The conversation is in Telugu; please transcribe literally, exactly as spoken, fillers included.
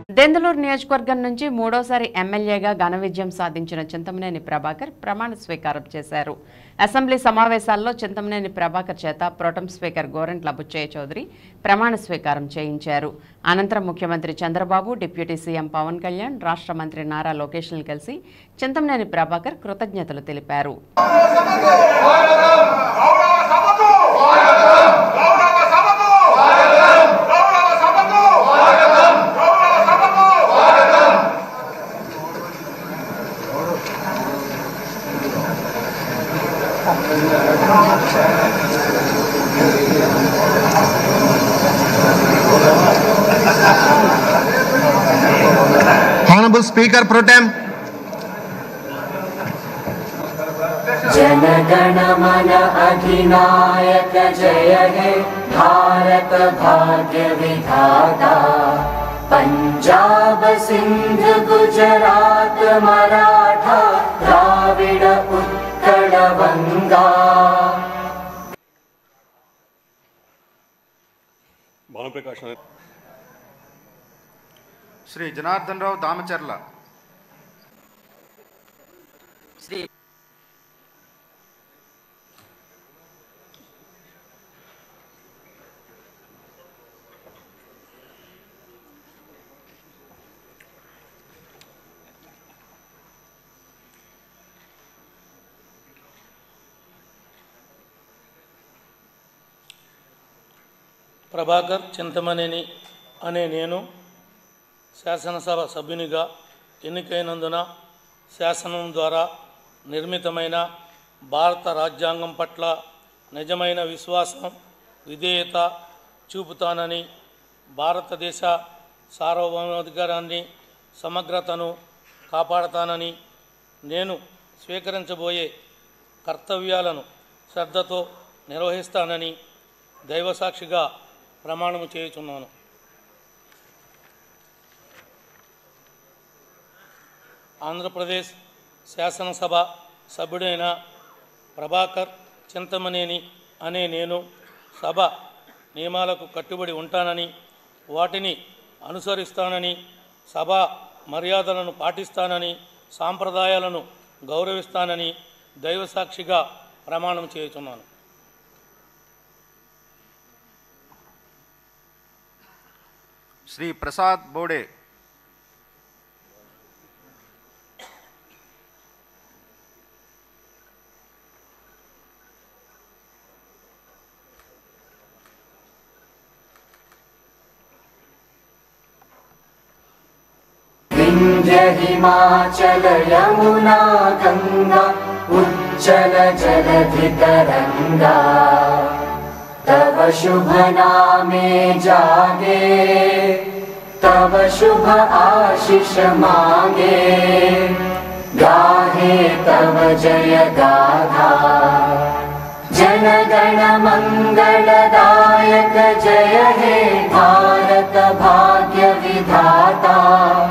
దెందులూరు నియోజకవర్గం నుంచి మూడోసారి ఎమ్మెల్యేగా ఘన విజయం సాధించిన చింతమనేని ప్రభాకర్ ప్రమాణ స్వీకారం చేశారు. అసెంబ్లీ సమావేశాల్లో చింతమనేని ప్రభాకర్ చేత ప్రోటం స్పీకర్ గోరంట్ల బుచ్చయ్య చౌదరి ప్రమాణ స్వీకారం చేయించారు. అనంతరం ముఖ్యమంత్రి చంద్రబాబు, డిప్యూటీ సీఎం పవన్ కళ్యాణ్, రాష్ట్ర మంత్రి నారా లోకేష్లను కలిసి చింతమనేని ప్రభాకర్ కృతజ్ఞతలు తెలిపారు. Honorable Speaker Pro Tem. Jana Gana मन अधिनायक जय हे भारत भाग्य विधाता पंजाब सिंध गुजरात मराठा द्राविड उत्कल बंगा. श्री जनार्दन राव दामचर्ला. श्री ప్రభాకర్ చింతమనేని అనే నేను శాసనసభ సభ్యునిగా ఎన్నికైనందున శాసనం ద్వారా నిర్మితమైన భారత రాజ్యాంగం పట్ల నిజమైన విశ్వాసం, విధేయత చూపుతానని, భారతదేశ సార్వభౌమాధికారాన్ని, సమగ్రతను కాపాడతానని, నేను స్వీకరించబోయే కర్తవ్యాలను శ్రద్ధతో నిర్వహిస్తానని దైవసాక్షిగా ప్రమాణము చేయుచున్నాను. ఆంధ్రప్రదేశ్ శాసనసభ సభ్యుడైన ప్రభాకర్ చింతమనేని అనే నేను సభ నియమాలకు కట్టుబడి ఉంటానని, వాటిని అనుసరిస్తానని, సభా మర్యాదలను పాటిస్తానని, సాంప్రదాయాలను గౌరవిస్తానని దైవసాక్షిగా ప్రమాణం చేయుచున్నాను. श्री प्रसाद बोडे. विंध्य हिमाचल यमुना गंगा उज्जल जलधि तरंगा तव शुभ नामे जागे तव शुभ आशीष मांगे गाहे तव जय गाथा जन गण मंगलदायक जय हे भारत भाग्य विधाता.